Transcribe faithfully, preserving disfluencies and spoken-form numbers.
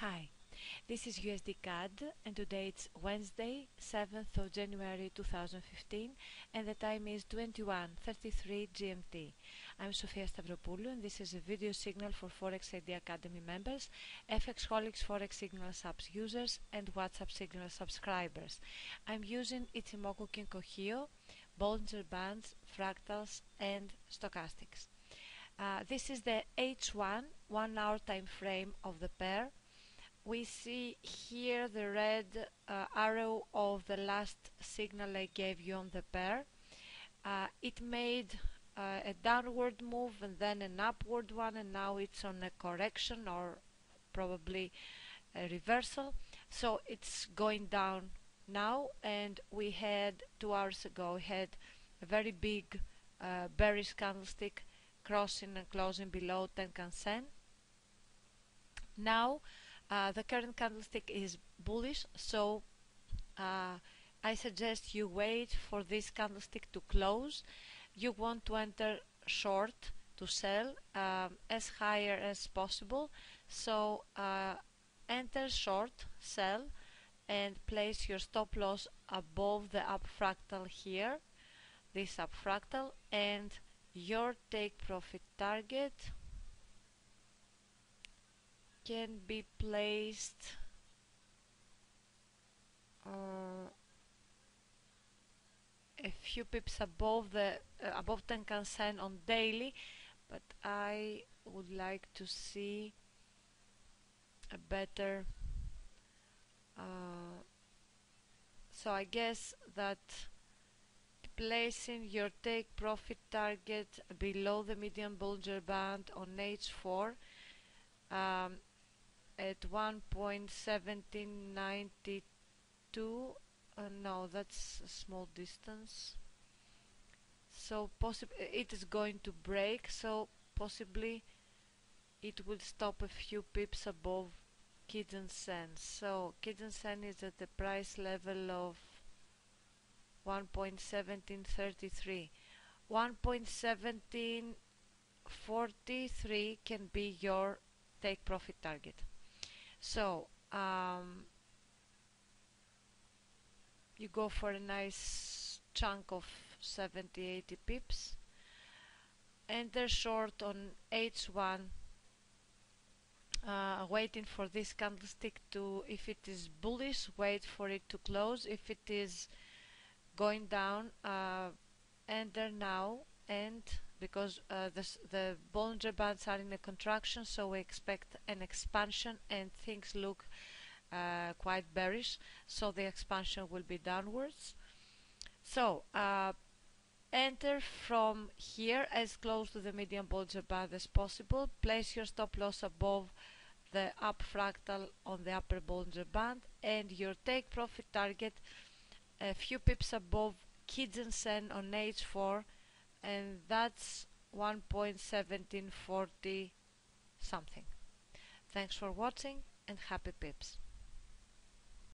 Hi, this is U S D C A D and today it's Wednesday, seventh of January two thousand fifteen and the time is twenty-one thirty-three G M T. I'm Sofia Stavropoulou and this is a video signal for Forex I D Academy members, FXholics Forex Signals apps users and WhatsApp Signal subscribers. I'm using Ichimoku Kinko-Hyo, Bollinger Bands, Fractals and Stochastics. Uh, this is the H one, one hour time frame of the pair. We see here the red uh, arrow of the last signal I gave you on the pair. Uh, it made uh, a downward move and then an upward one, and now it's on a correction or probably a reversal. So it's going down now, and we had two hours ago had a very big uh, bearish candlestick crossing and closing below Tenkan-sen. Now Uh, the current candlestick is bullish, so uh, I suggest you wait for this candlestick to close. You want to enter short to sell um, as higher as possible, so uh, enter short, sell, and place your stop loss above the up fractal here, this up fractal, and your take profit target can be placed uh, a few pips above the uh, above Tenkan-sen on daily, but I would like to see a better uh, so I guess that placing your take profit target below the median Bollinger Band on H four um, at one point one seven nine two, uh, no, that's a small distance, so possibly it is going to break, so possibly it will stop a few pips above Kijun-sen. So Kijun-sen is at the price level of one point one seven three three. one point one seven four three can be your take profit target. So um, you go for a nice chunk of seventy eighty pips, enter short on H one, uh, waiting for this candlestick to, if it is bullish, wait for it to close. If it is going down, uh, enter now, and because uh, this, the Bollinger Bands are in a contraction, so we expect an expansion and things look uh, quite bearish, so the expansion will be downwards. So uh, enter from here as close to the median Bollinger Band as possible, place your stop loss above the up fractal on the upper Bollinger Band, and your take profit target a few pips above Kijun-sen on H four, and that's one point one seven four zero something. Thanks for watching and happy pips.